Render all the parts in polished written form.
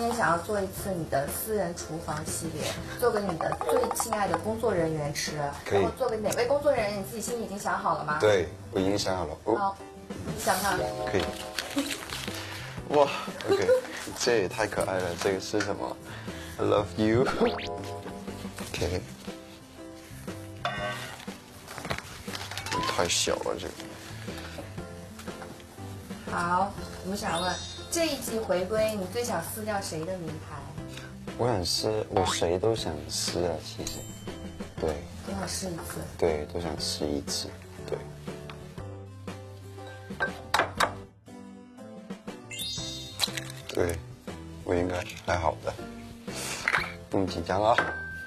天想要做一次你的私人厨房系列，做给你的最亲爱的工作人员吃。 可以。 然后做给哪位工作人员？你自己心里已经想好了吗？ 对，我已经想好了。哦、 好，你想看。 可以。哇 ，OK， 这也太可爱了。这个是什么 ？I love you。OK。太小了这个。 好，我想问，这一季回归，你最想撕掉谁的名牌？ 我想试，我谁都想试啊，其实，对， 都想试一次。 对，都想试一次，对。对，我应该还好的，不用紧张啊。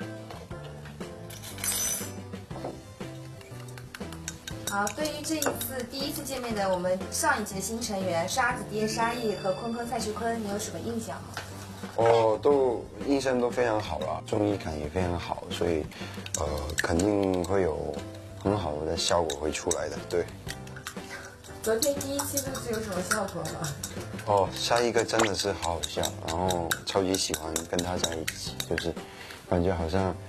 好，对于这一次第一次见面的我们上一届新成员沙子爹沙溢和坤坤蔡徐坤，你有什么印象吗？ 哦，都印象都非常好了，综艺感也非常好，所以肯定会有很好的效果会出来的。对。 昨天第一期录制有什么效果吗？ 哦，下一个真的是好好笑，然后超级喜欢跟他在一起，就是感觉好像，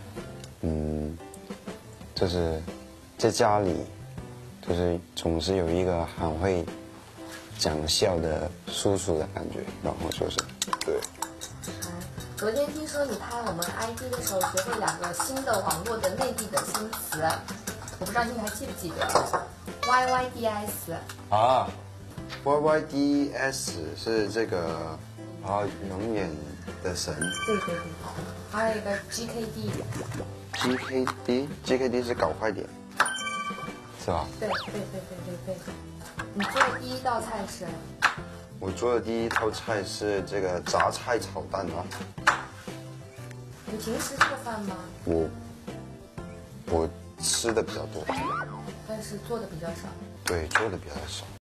就是在家里，就是总是有一个很会讲笑的叔叔的感觉，然后就是对。 昨天听说你拍我们 ID 的时候学会2个新的网络的内地的新词，我不知道你还记不记得 ？YYDS 啊 ，YYDS 是这个永远的神。 对对对，还有一个 GKD 是搞快点，是吧？ 对。你做的第一道菜是？ 我做的第一道菜是这个杂菜炒蛋啊。 你平时做饭吗？ 我吃的比较多， 但是做的比较少。 对，做的比较少。